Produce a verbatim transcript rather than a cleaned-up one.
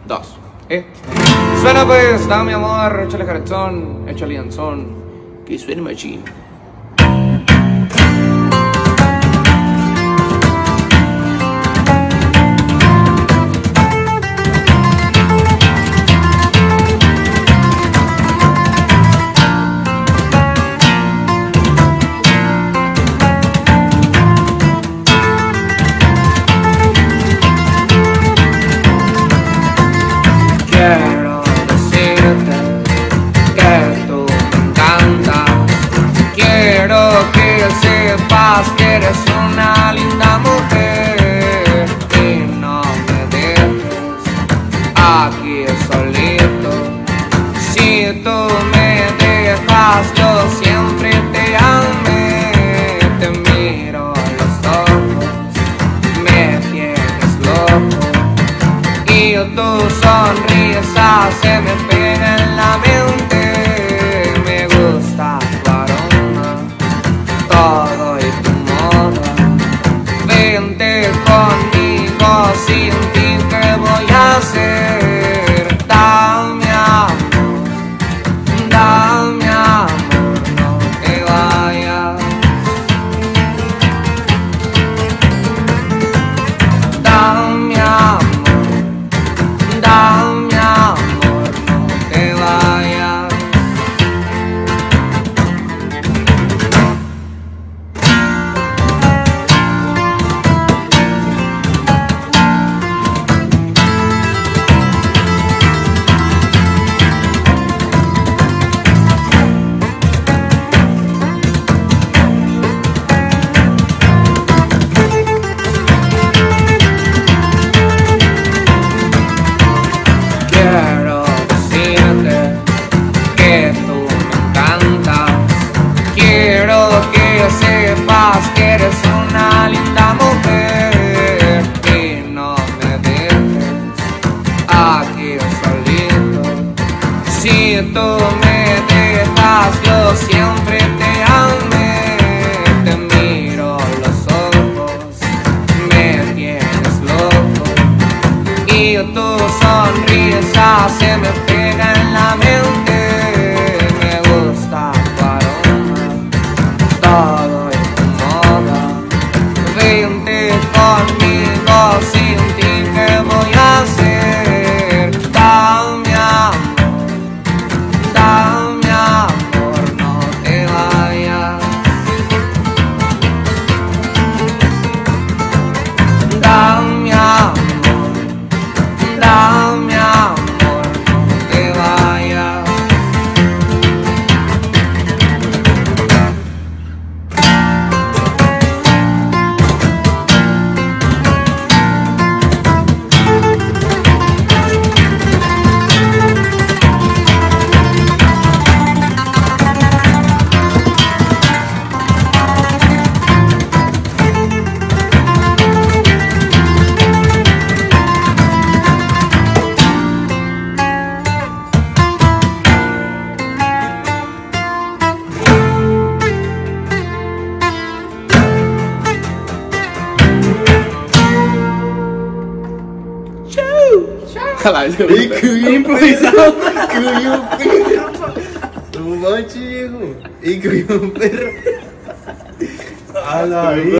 dos. ¿Eh? Suena pues, dame mi amor, échale cartón, échale anzón, que suene machín. Quiero decirte que tú me encantas. Quiero que sepas que eres una linda mujer y no me dejes aquí solito. Si tú me dejas, yo siempre te amé. Te miro a los ojos, me tienes loco. Y tu sonrisa se me pega en la mente. Me gusta tu aroma, todo y tu moda. Vente conmigo, sin ti ¿qué voy a hacer? Dame amor, dame amor, no te vayas. Dame amor, dame amor, no te vayas. Quiero decirte que tú me encantas. Quiero que sepas que eres una linda mujer y no me dejes aquí solito. Si tú me dejas, yo siempre te amé. Te miro los ojos, me tienes loco. Y tu sonrisa se me pega en la mente. Me gusta tu aroma, todo y tu moda. Vente conmigo, sin ti ¿qué voy a hacer? Dame amor, dame amor, no te vayas. Dame amor, dame amor, no te vayas. Y que improvisado. Que un perro. No manches, viejo. Y que un perro. A la vida.